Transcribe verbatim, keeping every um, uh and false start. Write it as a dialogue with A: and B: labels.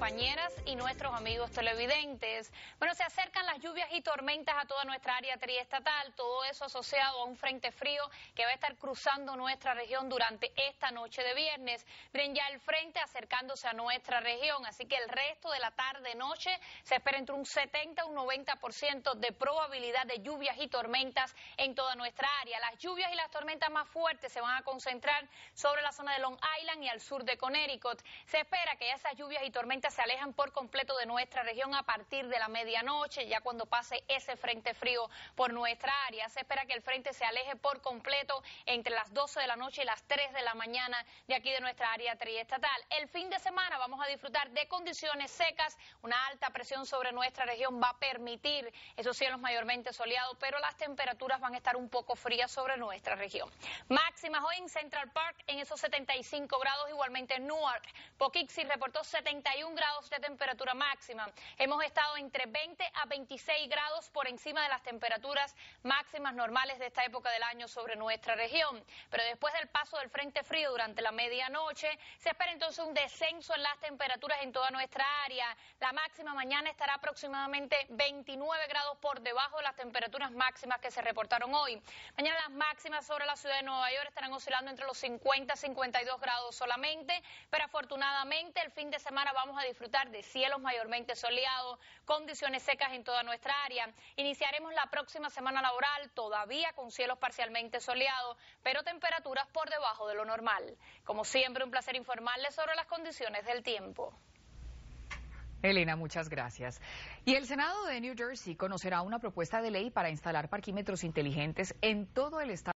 A: compañeras y nuestros amigos televidentes. Bueno, se acercan las lluvias y tormentas a toda nuestra área triestatal, todo eso asociado a un frente frío que va a estar cruzando nuestra región durante esta noche de viernes. Miren, ya el frente acercándose a nuestra región, así que el resto de la tarde-noche se espera entre un setenta y un noventa por ciento de probabilidad de lluvias y tormentas en toda nuestra área. Las lluvias y las tormentas más fuertes se van a concentrar sobre la zona de Long Island y al sur de Connecticut. Se espera que esas lluvias y tormentas se alejan por completo de nuestra región a partir de la medianoche, ya cuando pase ese frente frío por nuestra área. Se espera que el frente se aleje por completo entre las doce de la noche y las tres de la mañana de aquí de nuestra área triestatal. El fin de semana vamos a disfrutar de condiciones secas, una alta presión sobre nuestra región va a permitir esos cielos mayormente soleados, pero las temperaturas van a estar un poco frías sobre nuestra región. Máximas hoy en Central Park en esos setenta y cinco grados, igualmente en Newark. Poughkeepsie reportó setenta y un grados de temperatura máxima. Hemos estado entre veinte a veintiséis grados por encima de las temperaturas máximas normales de esta época del año sobre nuestra región. Pero después del paso del frente frío durante la medianoche, se espera entonces un descenso en las temperaturas en toda nuestra área. La máxima mañana estará aproximadamente veintinueve grados por debajo de las temperaturas máximas que se reportaron hoy. Mañana las máximas sobre la ciudad de Nueva York estarán oscilando entre los cincuenta a cincuenta y dos grados solamente, pero afortunadamente el fin de semana vamos a disfrutar de cielos mayormente soleados, condiciones secas en toda nuestra área. Iniciaremos la próxima semana laboral todavía con cielos parcialmente soleados, pero temperaturas por debajo de lo normal. Como siempre, un placer informarles sobre las condiciones del tiempo.
B: Elena, muchas gracias. Y el Senado de New Jersey conocerá una propuesta de ley para instalar parquímetros inteligentes en todo el estado.